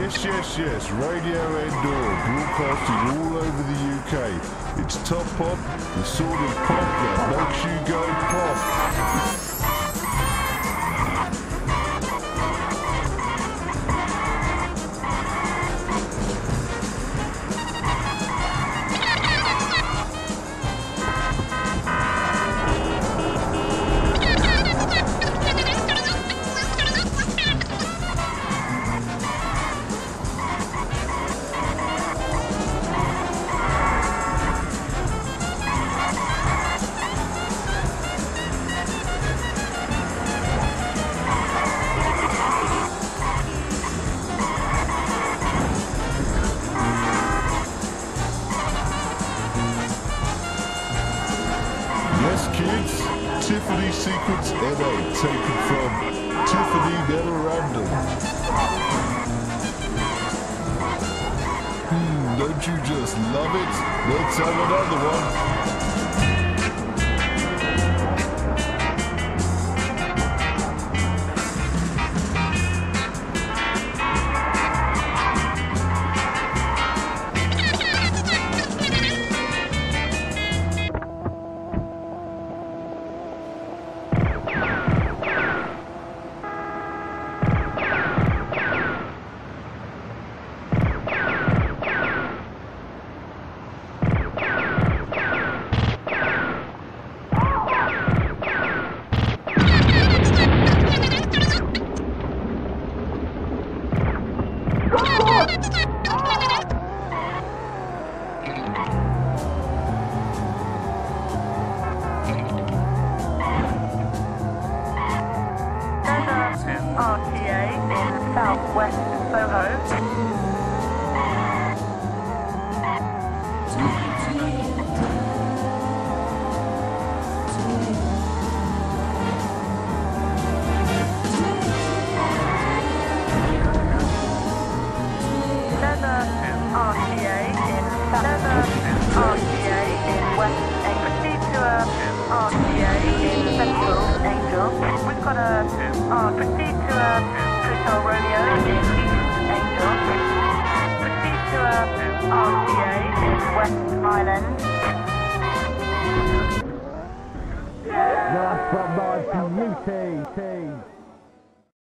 Yes, Radio Endor, broadcasting all over the UK. It's Top Pop, the sort of pop that makes you go pop. Yes, kids, Tiffany Sequence NA, taken from Tiffany Memorandum. Don't you just love it? Let's have another one. RTA in Southwest Soho. RTA in West Angel. Proceed to RTA in Central Angel. We've got proceed to Hotel Romeo in East Angel. Proceed to RTA in West Island. Last but not least, UT.